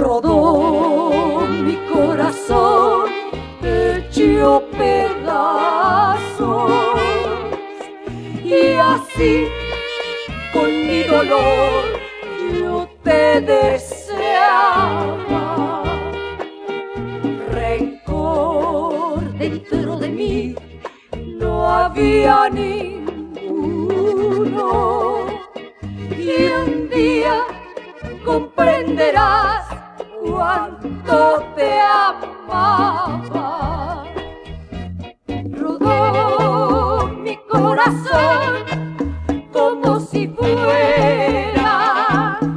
Rodó mi corazón hecho pedazos, y así con mi dolor yo te deseaba. Rencor dentro de mí no había ninguno, y un día comprenderás cuánto te amaba. Rodó mi corazón como si fuera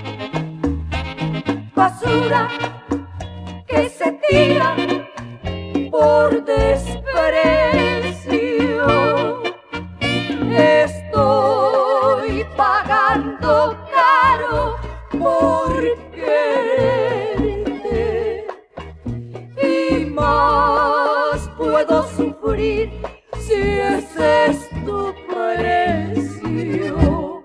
basura que se tira por desprecio. Estoy pagando caro por quererte, y más puedo sufrir si ese es tu precio.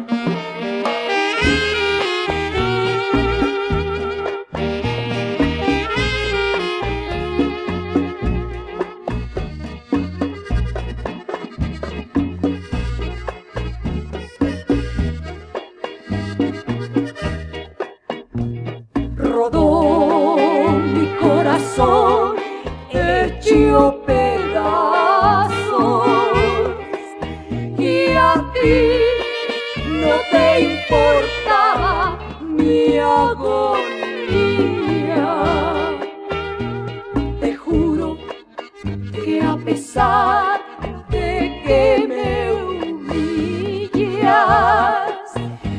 Rodó mi corazón hecho pedazos, y a ti no te importaba mi agonía. Te juro que a pesar de que me humillas,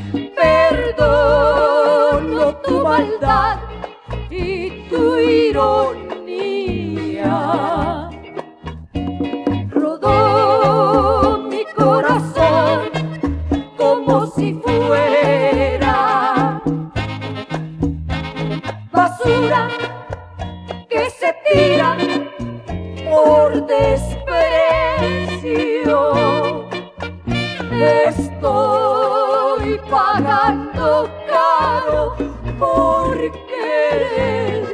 perdono tu maldad y tu ironía. Rodó mi corazón como si fuera basura que se tira por desprecio. Estoy pagando caro por querer.